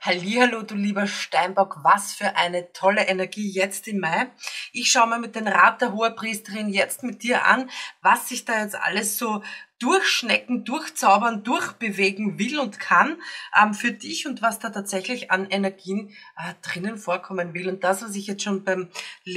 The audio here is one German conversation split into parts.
Hallihallo, du lieber Steinbock, was für eine tolle Energie jetzt im Mai. Ich schaue mal mit den Rat der Hohepriesterin jetzt mit dir an, was sich da jetzt alles so durchschnecken, durchzaubern, durchbewegen will und kann für dich und was da tatsächlich an Energien drinnen vorkommen will. Und das, was ich jetzt schon beim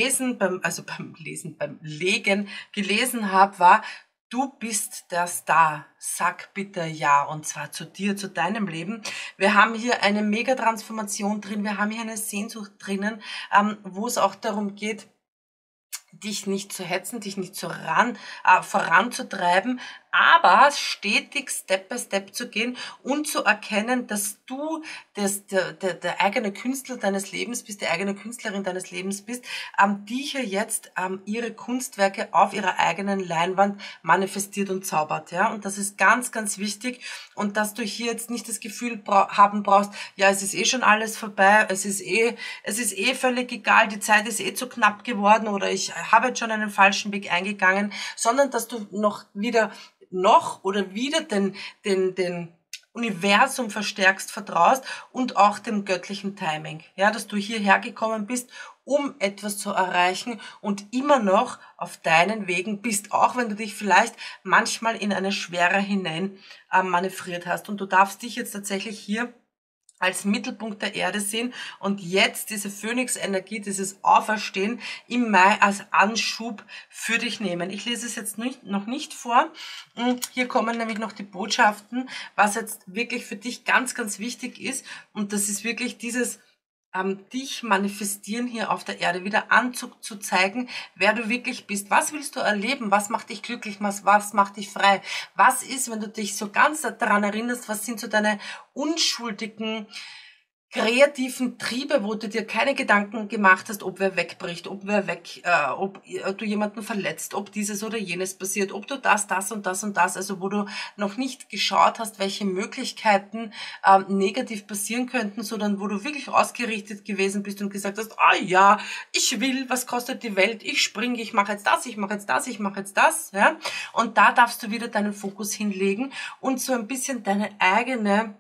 Legen gelesen habe, war: Du bist der Star. Sag bitte ja. Und zwar zu dir, zu deinem Leben. Wir haben hier eine Mega-Transformation drin. Wir haben hier eine Sehnsucht drinnen, wo es auch darum geht, dich nicht zu hetzen, dich nicht voranzutreiben, aber stetig Step by Step zu gehen und zu erkennen, dass du der eigene Künstler deines Lebens bist, die eigene Künstlerin deines Lebens bist, die hier jetzt ihre Kunstwerke auf ihrer eigenen Leinwand manifestiert und zaubert, ja. Und das ist ganz, ganz wichtig. Und dass du hier jetzt nicht das Gefühl haben brauchst, ja, es ist eh schon alles vorbei, es ist eh völlig egal, die Zeit ist eh zu knapp geworden oder ich habe jetzt schon einen falschen Weg eingegangen, sondern dass du wieder den Universum verstärkst, vertraust und auch dem göttlichen Timing. Ja, dass du hierher gekommen bist, um etwas zu erreichen und immer noch auf deinen Wegen bist, auch wenn du dich vielleicht manchmal in eine Schwere hinein manövriert hast. Und du darfst dich jetzt tatsächlich hier als Mittelpunkt der Erde sehen und jetzt diese Phönix-Energie, dieses Auferstehen im Mai als Anschub für dich nehmen. Ich lese es jetzt noch nicht vor. Hier kommen nämlich noch die Botschaften, was jetzt wirklich für dich ganz, ganz wichtig ist. Und das ist wirklich dieses dich manifestieren hier auf der Erde, wieder anzuzeigen, wer du wirklich bist. Was willst du erleben? Was macht dich glücklich? Was macht dich frei? Was ist, wenn du dich so ganz daran erinnerst, was sind so deine unschuldigen, kreativen Triebe, wo du dir keine Gedanken gemacht hast, ob wer wegbricht, ob du jemanden verletzt, ob dieses oder jenes passiert, ob du das und das und das, also wo du noch nicht geschaut hast, welche Möglichkeiten negativ passieren könnten, sondern wo du wirklich ausgerichtet gewesen bist und gesagt hast, ja, ich will, was kostet die Welt, ich springe, ich mache jetzt das, ich mache jetzt das, ich mache jetzt das, ja, und da darfst du wieder deinen Fokus hinlegen und so ein bisschen deine eigene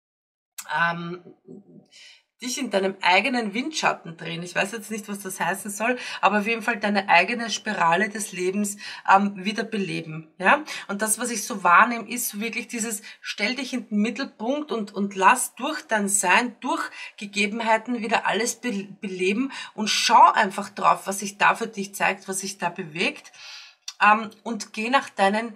dich in deinem eigenen Windschatten drehen. Ich weiß jetzt nicht, was das heißen soll, aber auf jeden Fall deine eigene Spirale des Lebens wieder beleben. Ja? Und das, was ich so wahrnehme, ist so wirklich dieses, stell dich in den Mittelpunkt und lass durch dein Sein, durch Gegebenheiten wieder alles beleben und schau einfach drauf, was sich da für dich zeigt, was sich da bewegt, und geh nach deinen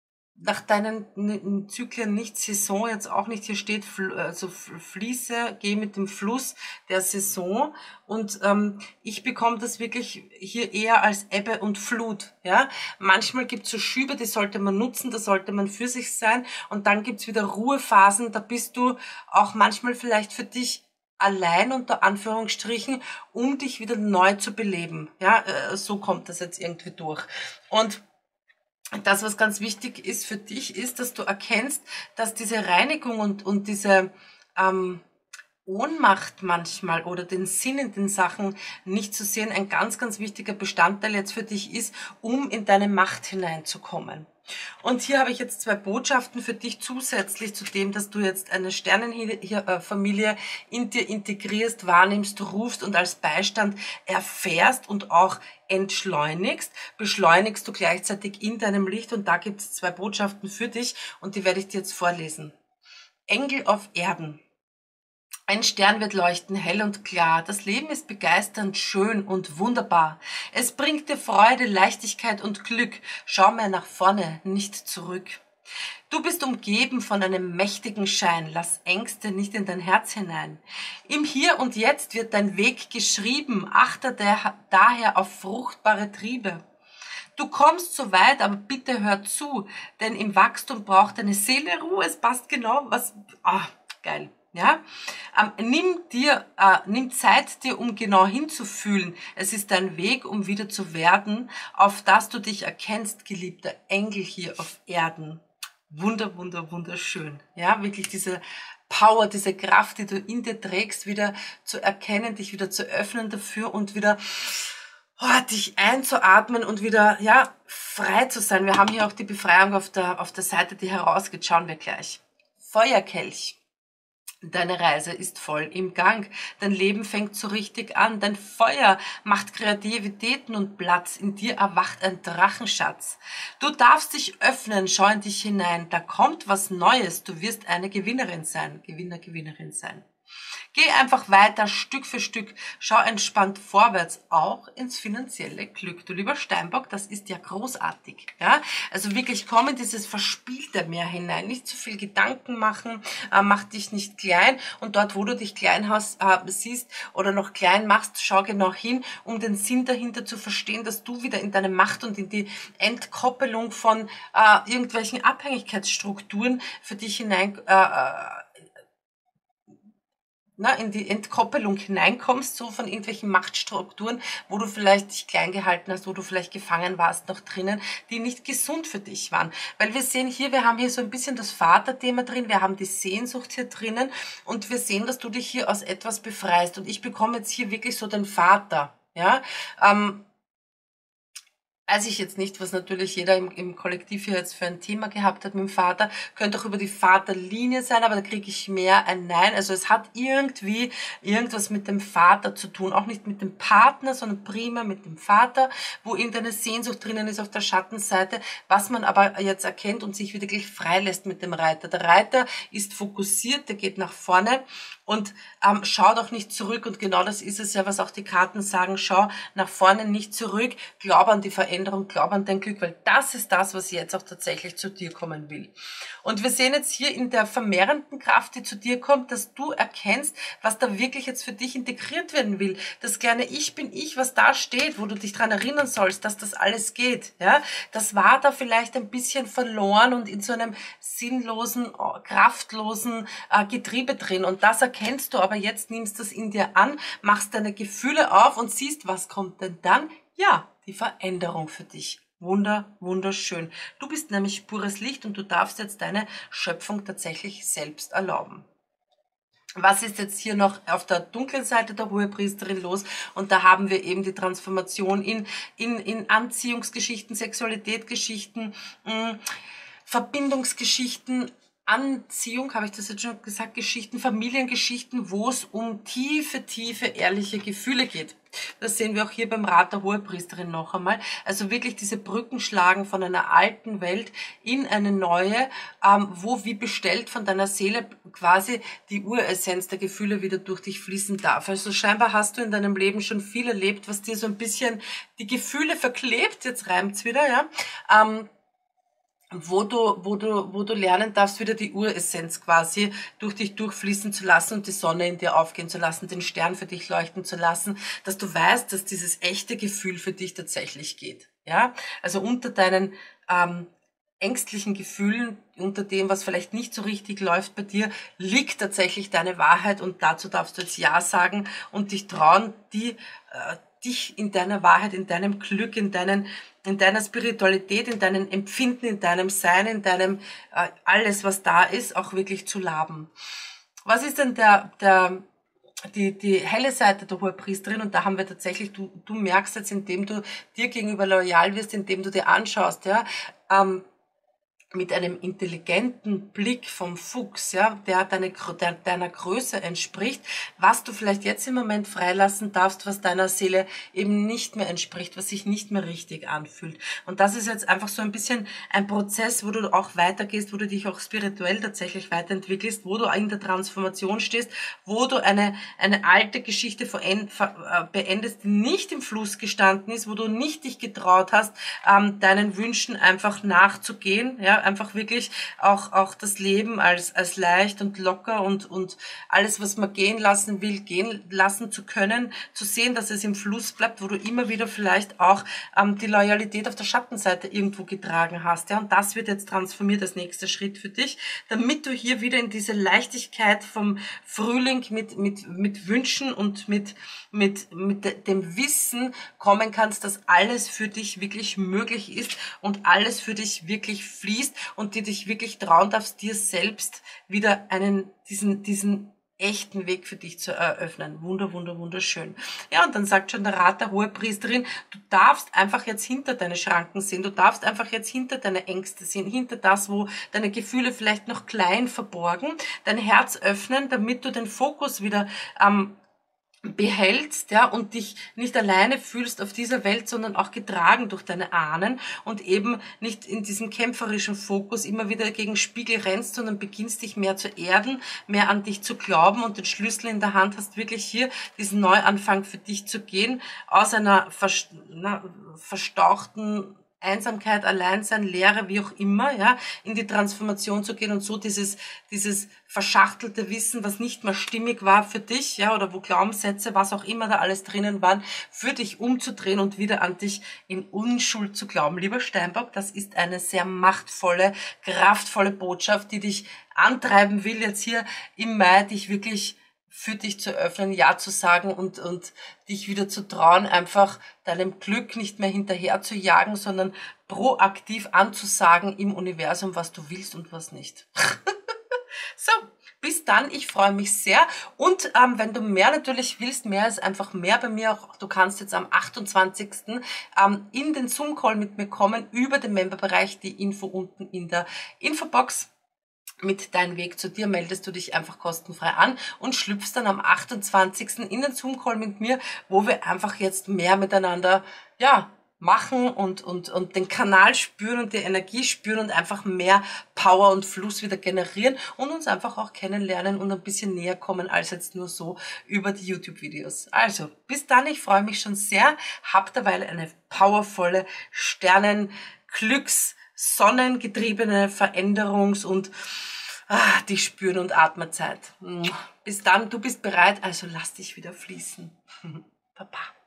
Zyklen, nicht Saison, jetzt auch nicht, hier steht, fließe, geh mit dem Fluss der Saison, und ich bekomme das wirklich hier eher als Ebbe und Flut, ja. Manchmal gibt's so Schübe, die sollte man nutzen, da sollte man für sich sein, und dann gibt's wieder Ruhephasen, da bist du auch manchmal vielleicht für dich allein unter Anführungsstrichen, um dich wieder neu zu beleben, ja. So kommt das jetzt irgendwie durch. Und das, was ganz wichtig ist für dich, ist, dass du erkennst, dass diese Reinigung und diese Ohnmacht manchmal oder den Sinn in den Sachen nicht zu sehen, ein ganz, ganz wichtiger Bestandteil jetzt für dich ist, um in deine Macht hineinzukommen. Und hier habe ich jetzt 2 Botschaften für dich zusätzlich zu dem, dass du jetzt eine Sternenfamilie in dir integrierst, wahrnimmst, rufst und als Beistand erfährst und auch entschleunigst, beschleunigst du gleichzeitig in deinem Licht, und da gibt es 2 Botschaften für dich und die werde ich dir jetzt vorlesen. Engel auf Erden. Ein Stern wird leuchten, hell und klar. Das Leben ist begeisternd, schön und wunderbar. Es bringt dir Freude, Leichtigkeit und Glück. Schau mehr nach vorne, nicht zurück. Du bist umgeben von einem mächtigen Schein. Lass Ängste nicht in dein Herz hinein. Im Hier und Jetzt wird dein Weg geschrieben. Achte daher auf fruchtbare Triebe. Du kommst so weit, aber bitte hör zu, denn im Wachstum braucht deine Seele Ruhe. Es passt genau, geil. Ja, nimm Zeit dir, um genau hinzufühlen. Es ist dein Weg, um wieder zu werden, auf das du dich erkennst, geliebter Engel hier auf Erden. Wunderschön. Ja, wirklich diese Power, diese Kraft, die du in dir trägst, wieder zu erkennen, dich wieder zu öffnen dafür und wieder dich einzuatmen und wieder, ja, frei zu sein. Wir haben hier auch die Befreiung auf der Seite, die herausgeht. Schauen wir gleich. Feuerkelch. Deine Reise ist voll im Gang. Dein Leben fängt so richtig an. Dein Feuer macht Kreativitäten und Platz. In dir erwacht ein Drachenschatz. Du darfst dich öffnen, schau in dich hinein. Da kommt was Neues. Du wirst eine Gewinnerin sein. Gewinner, Gewinnerin sein. Geh einfach weiter, Stück für Stück, schau entspannt vorwärts, auch ins finanzielle Glück. Du lieber Steinbock, das ist ja großartig. Ja? Also wirklich komm in dieses verspielte Meer hinein, nicht zu viel Gedanken machen, mach dich nicht klein und dort, wo du dich klein siehst oder noch klein machst, schau genau hin, um den Sinn dahinter zu verstehen, dass du wieder in deine Macht und in die Entkoppelung von irgendwelchen Abhängigkeitsstrukturen für dich hinein in die Entkoppelung hineinkommst, so von irgendwelchen Machtstrukturen, wo du vielleicht dich klein gehalten hast, wo du vielleicht gefangen warst noch drinnen, die nicht gesund für dich waren. Weil wir sehen hier, wir haben hier so ein bisschen das Vaterthema drin, wir haben die Sehnsucht hier drinnen und wir sehen, dass du dich hier aus etwas befreist. Und ich bekomme jetzt hier wirklich so den Vater, ja, weiß ich jetzt nicht, was natürlich jeder im Kollektiv hier jetzt für ein Thema gehabt hat mit dem Vater. Könnte auch über die Vaterlinie sein, aber da kriege ich mehr ein Nein. Also es hat irgendwie irgendwas mit dem Vater zu tun. Auch nicht mit dem Partner, sondern primär mit dem Vater, wo irgendeine Sehnsucht drinnen ist auf der Schattenseite, was man aber jetzt erkennt und sich wirklich freilässt mit dem Reiter. Der Reiter ist fokussiert, der geht nach vorne und schaut auch nicht zurück. Und genau das ist es ja, was auch die Karten sagen. Schau nach vorne, nicht zurück. Glaub an die Veränderung, glaub an dein Glück, weil das ist das, was jetzt auch tatsächlich zu dir kommen will. Und wir sehen jetzt hier in der vermehrenden Kraft, die zu dir kommt, dass du erkennst, was da wirklich jetzt für dich integriert werden will. Das kleine Ich bin ich, was da steht, wo du dich dran erinnern sollst, dass das alles geht. Ja, das war da vielleicht ein bisschen verloren und in so einem sinnlosen, kraftlosen Getriebe drin. Und das erkennst du, aber jetzt nimmst du es in dir an, machst deine Gefühle auf und siehst, was kommt denn dann? Ja, die Veränderung für dich. Wunderschön. Du bist nämlich pures Licht und du darfst jetzt deine Schöpfung tatsächlich selbst erlauben. Was ist jetzt hier noch auf der dunklen Seite der Hohepriesterin los? Und da haben wir eben die Transformation in Anziehungsgeschichten, Sexualitätsgeschichten, Verbindungsgeschichten, Anziehung, habe ich das jetzt schon gesagt, Geschichten, Familiengeschichten, wo es um tiefe, ehrliche Gefühle geht. Das sehen wir auch hier beim Rat der Hohepriesterin noch einmal. Also wirklich diese Brücken schlagen von einer alten Welt in eine neue, wo wie bestellt von deiner Seele quasi die Uressenz der Gefühle wieder durch dich fließen darf. Also scheinbar hast du in deinem Leben schon viel erlebt, was dir so ein bisschen die Gefühle verklebt, jetzt reimt's wieder, ja, wo du lernen darfst, wieder die Uressenz quasi durch dich durchfließen zu lassen und die Sonne in dir aufgehen zu lassen, den Stern für dich leuchten zu lassen, dass du weißt, dass dieses echte Gefühl für dich tatsächlich geht. Ja, also unter deinen ängstlichen Gefühlen, unter dem, was vielleicht nicht so richtig läuft bei dir, liegt tatsächlich deine Wahrheit und dazu darfst du jetzt Ja sagen und dich trauen, dich in deiner Wahrheit, in deinem Glück, in deiner Spiritualität, in deinem Empfinden, in deinem Sein, in deinem alles, was da ist, auch wirklich zu laben. Was ist denn die helle Seite der Hohepriesterin? Und da haben wir tatsächlich, du merkst jetzt, indem du dir gegenüber loyal wirst, indem du dir anschaust, ja, mit einem intelligenten Blick vom Fuchs, ja, der deiner Größe entspricht, was du vielleicht jetzt im Moment freilassen darfst, was deiner Seele eben nicht mehr entspricht, was sich nicht mehr richtig anfühlt. Und das ist jetzt einfach so ein bisschen ein Prozess, wo du auch weitergehst, wo du dich auch spirituell tatsächlich weiterentwickelst, wo du in der Transformation stehst, wo du eine alte Geschichte beendest, die nicht im Fluss gestanden ist, wo du nicht dich getraut hast, deinen Wünschen einfach nachzugehen, ja, einfach wirklich auch das Leben als leicht und locker und alles, was man gehen lassen will, gehen lassen zu können, zu sehen, dass es im Fluss bleibt, wo du immer wieder vielleicht auch die Loyalität auf der Schattenseite irgendwo getragen hast. Ja, und das wird jetzt transformiert als nächster Schritt für dich, damit du hier wieder in diese Leichtigkeit vom Frühling mit Wünschen und mit dem Wissen kommen kannst, dass alles für dich wirklich möglich ist und alles für dich wirklich fließt und dir dich wirklich trauen darfst, dir selbst wieder diesen echten Weg für dich zu eröffnen. Wunderschön. Ja, und dann sagt schon der Rat der Hohepriesterin, du darfst einfach jetzt hinter deine Schranken sehen, du darfst einfach jetzt hinter deine Ängste sehen, hinter das, wo deine Gefühle vielleicht noch klein verborgen, dein Herz öffnen, damit du den Fokus wieder behältst, ja, und dich nicht alleine fühlst auf dieser Welt, sondern auch getragen durch deine Ahnen und eben nicht in diesem kämpferischen Fokus immer wieder gegen Spiegel rennst, sondern beginnst dich mehr zu erden, mehr an dich zu glauben und den Schlüssel in der Hand hast, wirklich hier diesen Neuanfang für dich zu gehen, aus einer verstauchten Einsamkeit, Alleinsein, Leere, wie auch immer, ja, in die Transformation zu gehen und so dieses verschachtelte Wissen, was nicht mehr stimmig war für dich, ja, oder wo Glaubenssätze, was auch immer da alles drinnen waren, für dich umzudrehen und wieder an dich in Unschuld zu glauben. Lieber Steinbock, das ist eine sehr machtvolle, kraftvolle Botschaft, die dich antreiben will, jetzt hier im Mai, dich wirklich für dich zu öffnen, Ja zu sagen und dich wieder zu trauen, einfach deinem Glück nicht mehr hinterher zu jagen, sondern proaktiv anzusagen im Universum, was du willst und was nicht. So, bis dann, ich freue mich sehr und wenn du mehr natürlich willst, mehr ist einfach mehr bei mir, auch du kannst jetzt am 28. In den Zoom-Call mit mir kommen, über den Memberbereich, die Info unten in der Infobox. Mit Dein Weg zu dir meldest du dich einfach kostenfrei an und schlüpfst dann am 28. in den Zoom-Call mit mir, wo wir einfach jetzt mehr miteinander, ja, machen und den Kanal spüren und die Energie spüren und einfach mehr Power und Fluss wieder generieren und uns einfach auch kennenlernen und ein bisschen näher kommen als jetzt nur so über die YouTube-Videos. Also, bis dann, ich freue mich schon sehr. Hab derweil eine powervolle sonnengetriebene Veränderungs- und die Spüren- und Atmezeit. Bis dann, du bist bereit, also lass dich wieder fließen. Baba.